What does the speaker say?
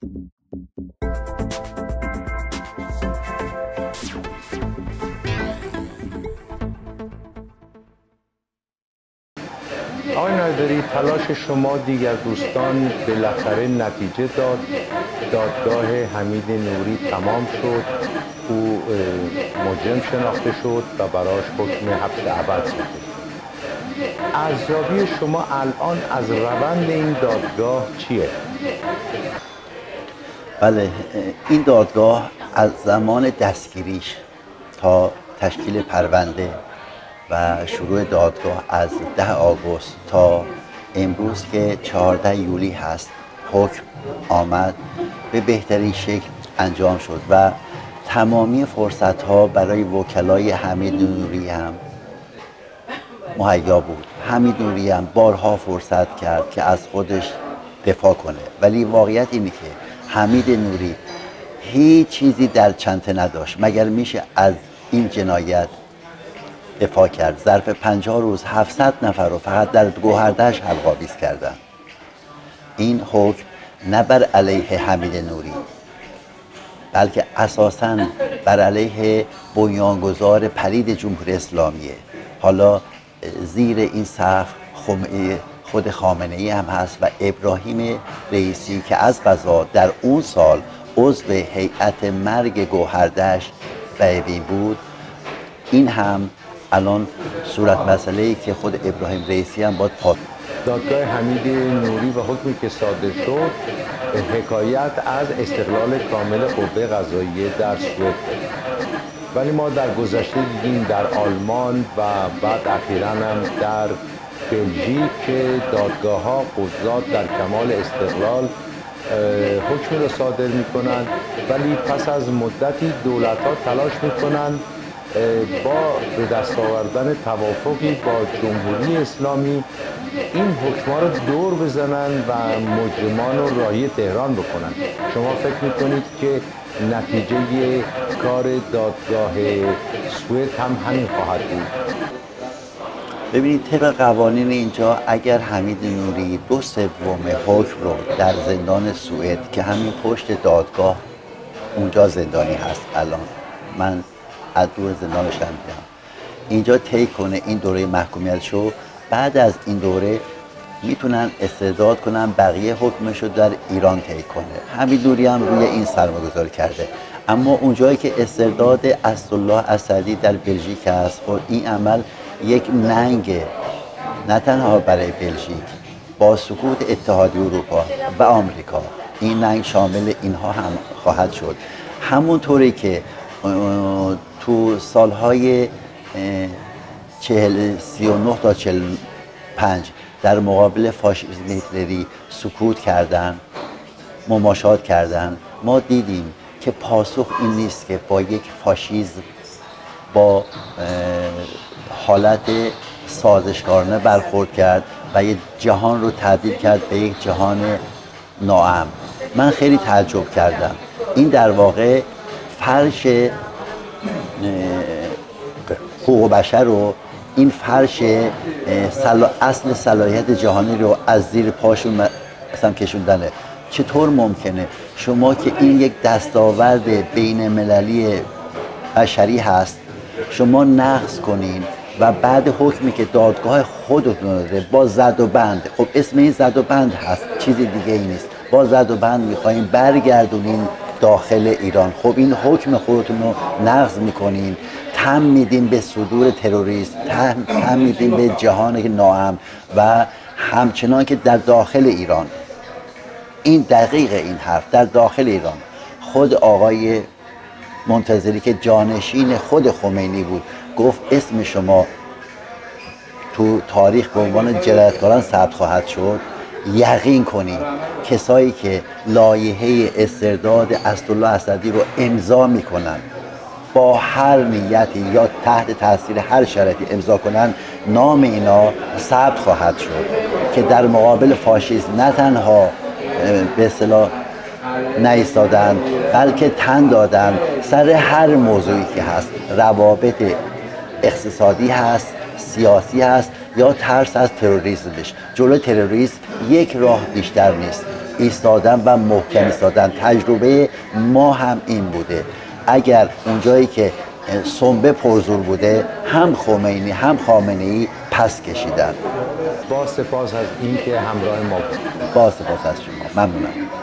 آقای نایدری، تلاش شما دیگر دوستان بالاخره نتیجه داد. دادگاه حمید نوری تمام شد، او مجرم شناخته شد و براش حکم حبس ابد صادر شد. ارزیابی شما الان از روند این دادگاه چیه؟ بله، این دادگاه از زمان دستگیریش تا تشکیل پرونده و شروع دادگاه از 10 آگوست تا امروز که 14 یولی هست حکم آمد به بهترین شکل انجام شد و تمامی فرصت ها برای وکلای حمید نوری هم مهیا بود. حمید نوری هم بارها فرصت کرد که از خودش دفاع کنه، ولی واقعیت اینه که حمید نوری هیچ چیزی در چنته نداشت مگر میشه از این جنایت دفاع کرد. ظرف 50 روز 700 نفر رو فقط در گوهرده‌اش حلق‌آویز کردن. این حکم نه بر علیه حمید نوری بلکه اساساً بر علیه بنیانگذار پلید جمهوری اسلامیه. حالا زیر این سقف خود خامنه‌ای هم هست و ابراهیم رئیسی که از قضا در اون سال عضو هیئت مرگ گوهرده‌اش بیبین بود. این هم الان صورت مسئله‌ای که خود ابراهیم رئیسی هم باید دادگاه حمید نوری و حکمی که صادر شد حکایت از استقلال کامل قوه قضاییه در سوئد، ولی ما در گذشته دیدیم در آلمان و بعد اخیراً هم در بلژیک که دادگاه‌ها قضات در کمال استقلال حکم رو صادر می‌کنند، ولی پس از مدتی دولت‌ها تلاش می‌کنند با به دست آوردن توافقی با جمهوری اسلامی این حکم‌ها رو دور بزنن و مجرمان رو راهی تهران بکنن. شما فکر میکنید که نتیجه کار دادگاه سوئد هم همین خواهد بود؟ ببینید، طبق قوانین اینجا اگر حمید نوری 2/3 حکم رو در زندان سوئد که همین پشت دادگاه اونجا زندانی هست، الان من از دور زندانش هم میدم، اینجا طی کنه این دوره محکومیتشو، بعد از این دوره میتونن استرداد کنن بقیه حکمشو در ایران طی کنه. حمید نوری هم روی این سرمایه‌گذاری کرده، اما اونجایی که استرداد اسدالله اسدی در بلژیک هست، خب این عمل یک ننگ نه تنها برای بلژیک، با سقوط اتحادیه اروپا و آمریکا این ننگ شامل اینها هم خواهد شد. همونطوری که تو سالهای 39 تا 45 در مقابل فاشیسم هیتلری سکوت کردن، مماشات کردن، ما دیدیم که پاسخ این نیست که با یک فاشیسم با حالت سازشکارانه برخورد کرد و یک جهان رو تبدیل کرد به یک جهان ناامن. من خیلی تعجب کردم. این در واقع فرش حقوق بشر رو، این فرش اصل صلاحیت جهانی رو از زیر پاشون مثلا کشوندنه. چطور ممکنه شما که این یک دستاورد بین مللی بشری هست شما نقض کنین و بعد حکمی که دادگاه خودتون داده با زد و بند، خب اسم این زد و بند هست، چیزی دیگه ای نیست، با زد و بند میخواین برگردونین داخل ایران. خب این حکم خودتون رو نقض میکنین، تم میدین به صدور تروریست، تم میدین به جهان ناامن و همچنان که در داخل ایران، این دقیق این حرف، در داخل ایران خود آقای منتظری که جانشین خود خمینی بود گفت اسم شما تو تاریخ به عنوان جنایتکاران ثبت خواهد شد. یقین کنید کسایی که لایحه استرداد اسدالله اسدی رو امضا میکنن، با هر نیتی یا تحت تاثیر هر شرایطی امضا کنن، نام اینا ثبت خواهد شد که در مقابل فاشیسم نه تنها به اصطلاح نایستادن بلکه تن دادن سر هر موضوعی که هست، روابط اقتصادی هست، سیاسی هست یا ترس از تروریسمش. جلوی تروریسم یک راه بیشتر نیست، ایستادن و محکم ایستادن. تجربه ما هم این بوده. اگر اونجایی که سنبه پرزور بوده هم خمینی هم خامنه‌ای پس کشیدن. با سپاس از این که همراه ما بود. با سپاس از شما. ممنونم.